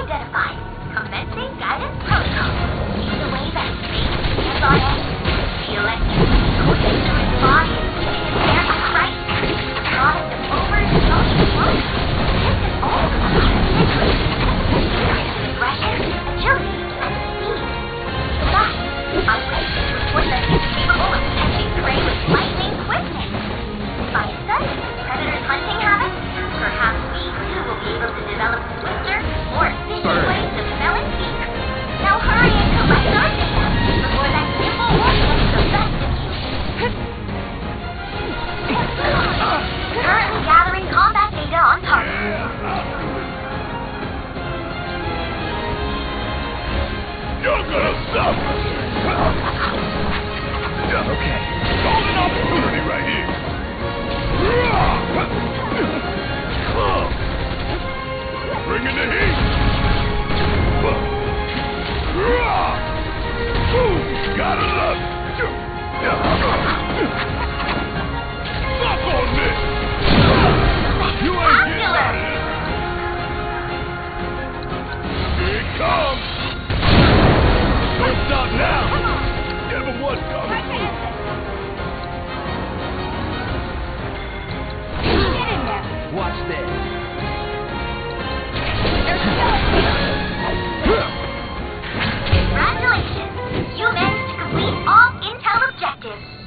identified. Commencing guidance protocol. The way that space is on edge. The electric coursing through his body and keeping his hair upright. A product of overindulgent work. This is all the aggression, agility, and speed. Thus, I wish to report that he is capable of catching prey with lightning quickness. By studying predators' hunting habits, perhaps we too will be able to develop swifter, more efficient ways to smell and see. Now hurry and collect our data before that simple one gets the best of you. Currently gathering combat data on target. You're gonna suffer! Okay. Golden opportunity right here! Bringing the heat! Gotta love it! Suck on this! You ain't getting out of this! Here it comes! Don't stop now! Give him what's coming! Get in there! Watch this. Congratulations! You managed to complete all intel objectives.